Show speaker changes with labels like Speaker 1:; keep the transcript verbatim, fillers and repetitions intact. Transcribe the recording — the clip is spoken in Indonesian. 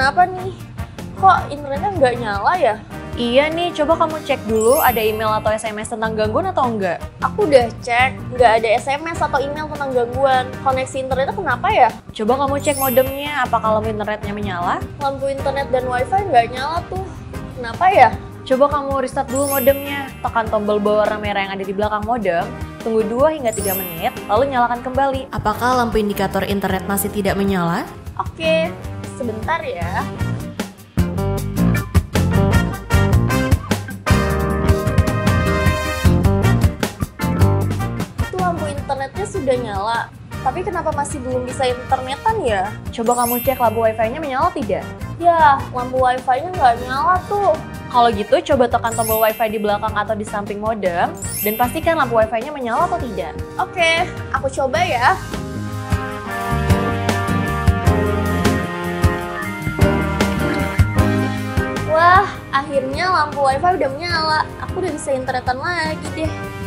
Speaker 1: kenapa nih? Kok internetnya nggak nyala ya?
Speaker 2: Iya nih, coba kamu cek dulu ada email atau S M S tentang gangguan atau enggak.
Speaker 1: Aku udah cek, nggak ada S M S atau email tentang gangguan. Koneksi internetnya kenapa ya?
Speaker 2: Coba kamu cek modemnya, apakah lampu internetnya menyala?
Speaker 1: Lampu internet dan wifi nggak nyala tuh. Kenapa ya?
Speaker 2: Coba kamu restart dulu modemnya, tekan tombol berwarna merah yang ada di belakang modem, tunggu dua hingga tiga menit, lalu nyalakan kembali. Apakah lampu indikator internet masih tidak menyala?
Speaker 1: Oke, sebentar ya. Itu lampu internetnya sudah nyala, tapi kenapa masih belum bisa internetan ya?
Speaker 2: Coba kamu cek lampu wifi-nya menyala tidak?
Speaker 1: Ya, lampu wifi-nya nggak nyala tuh.
Speaker 2: Kalau gitu, coba tekan tombol wifi di belakang atau di samping modem, dan pastikan lampu wifi-nya menyala atau tidak.
Speaker 1: Oke, aku coba ya. Wah, akhirnya lampu wifi udah menyala. Aku udah bisa internetan lagi deh.